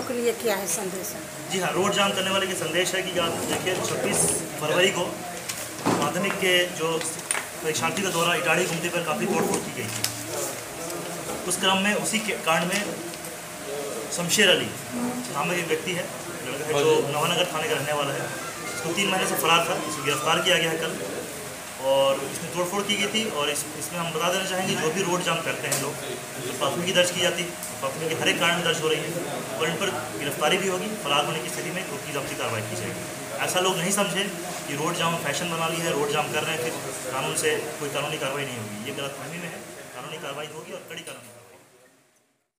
के लिए क्या है संदेश? जी हाँ, रोड जाम करने वाले के संदेश है कि आप देखिए 26 फरवरी को माध्यमिक के जो परीक्षार्थी का दौरा इटाड़ी गुमटी पर काफ़ी तोड़फोड़ की गई थी। उस क्रम में उसी के कांड में शमशेर अली नाम एक व्यक्ति है, लड़का है, जो नवानगर थाने का रहने वाला है। इसको 3 महीने से फरार था, इसे गिरफ्तार किया गया है कल, और इसमें तोड़फोड़ की गई थी। और इसमें हम बता देना चाहेंगे, जो भी रोड जाम करते हैं लोग, तो प्राथमिकी दर्ज की जाती है, प्राथमिकी हर एक कांड में दर्ज हो रही है, और इन पर गिरफ्तारी भी होगी। फरार होने की स्थिति में कुर्की जब्ती कार्रवाई की जाएगी। ऐसा लोग नहीं समझे कि रोड जाम फैशन बना ली है, रोड जाम कर रहे हैं, फिर कानून से कोई कानूनी कार्रवाई नहीं होगी। ये गलतफहमी में है। कानूनी कार्रवाई होगी और कड़ी कानूनी कार्रवाई।